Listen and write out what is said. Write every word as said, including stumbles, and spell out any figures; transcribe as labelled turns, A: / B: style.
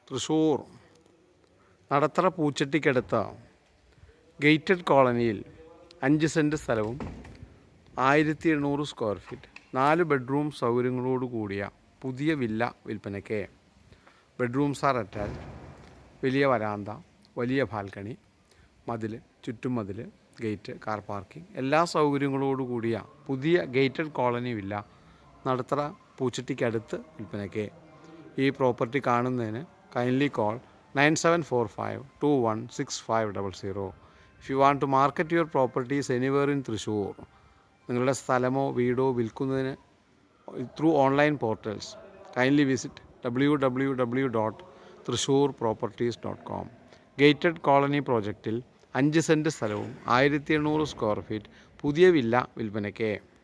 A: Thrissur Nadathara പൂച്ചട്ടിക്കടുത്ത gated കോളനിയിൽ അഞ്ച് cent സ്ഥലവും ആയിരത്തി എണ്ണൂറ് സ്ക്വയർ ഫീറ്റ് നാല് ബെഡ്റൂം സൗകര്യങ്ങളോട് കൂടിയ പുതിയ വില്ല വിൽപ്പനയ്ക്ക്. Bedrooms are attached. വലിയ വരാന്ത, വലിയ ബാൽക്കണി, മതിൽ, ചുറ്റുമതിൽ, ഗേറ്റ്, കാർ പാർക്കിംഗ് എല്ലാ സൗകര്യങ്ങളോട് കൂടിയ പുതിയ ഗേറ്റഡ് കോളനി വില്ല നടത്തറ പൂച്ചട്ടിക്കടുത്ത് വിൽപ്പനയ്ക്ക്. ഈ പ്രോപ്പർട്ടി കാണുന്നതിന് kindly call nine seven four five two one six five double zero. If you want to market your properties anywhere in Thrissur, നിങ്ങളുടെ സ്ഥലമോ വീടോ വിൽക്കുന്നതിന് through online portals, kindly visit W W W dot Thrissur properties dot com. Gated colony പ്രോജക്റ്റിൽ അഞ്ച് cent സ്ഥലവും ആയിരത്തി എണ്ണൂറ് square feet പുതിയ വില്ല വിൽപ്പനയ്ക്ക്.